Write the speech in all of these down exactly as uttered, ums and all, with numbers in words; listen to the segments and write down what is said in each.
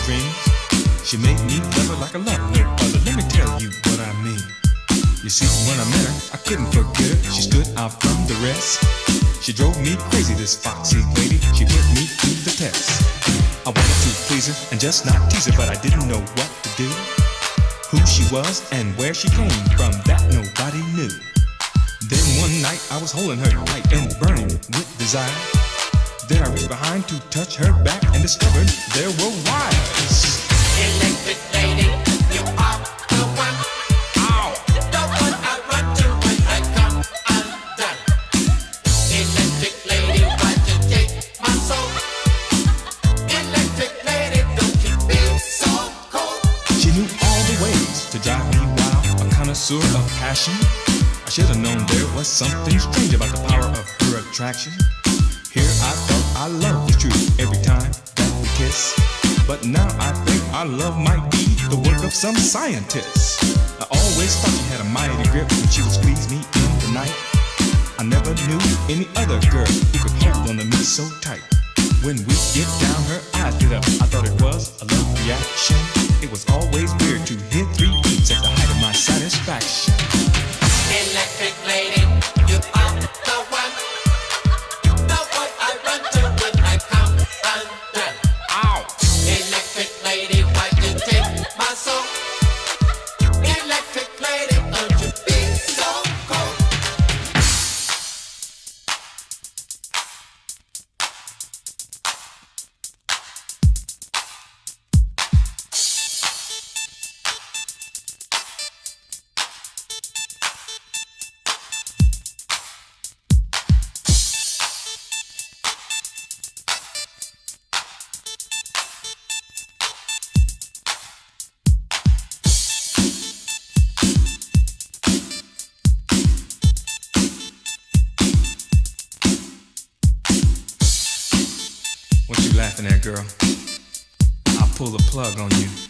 strings. She made me love her like a love no other. Let me tell you what I mean. You see, when I met her, I couldn't forget her. She stood out from the rest. She drove me crazy, this foxy lady. She put me through the test. I wanted to please her and just not tease her, but I didn't know what to do. Who she was and where she came from, that nobody knew. Then one night I was holding her tight and burning with desire. Then I reached behind to touch her back and discovered there were wires. Electric lady, you are the one. Ow! The one I run to when I come undone. Electric lady, why you take my soul? Electric lady, don't you be so cold? She knew all the ways to drive me wild, a connoisseur of passion. I should have known there was something strange about the power of her attraction. Here I thought our love was true every time that we kiss. But now I think our love might be the work of some scientist. I always thought she had a mighty grip when she would squeeze me in the night. I never knew any other girl who could hold on to me so tight. When we get down, her eyes lit up. I thought it was a love reaction. It was always weird to hit three beats at the height of my satisfaction. Electric lady, you are the one. The one I run to when I come undone. Ow! Electric lady, why you take my soul? Electric lady, don't you be so cold? What you laughing at, girl? I'll pull the plug on you.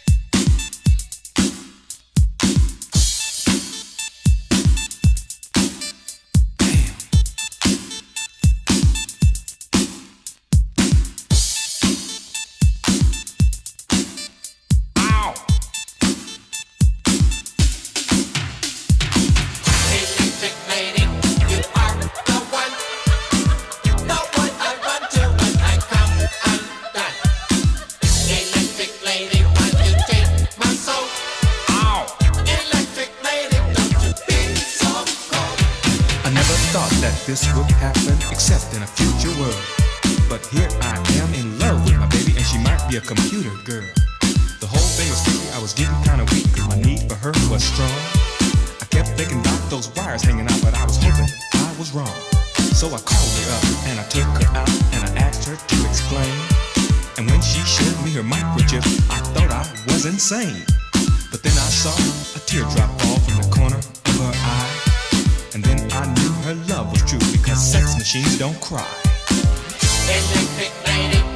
Electric lady, you are the one. The one I run to when I come undone. Electric lady, why you take my soul? Ow! Electric lady, don't you be so cold? I never thought that this would happen except in a future world. But here I am in love with my baby, and she might be a computer girl. The whole thing was freaky, I was getting kinda weak, cause my need for her was strong. I kept thinking about those wires hanging out, but I was hoping I was wrong. So I called her up, and I took her out, and I asked her to explain. And when she showed me her microchip, I thought I was insane. But then I saw a teardrop fall from the corner of her eye. And then I knew her love was true, because sex machines don't cry. Electric lady,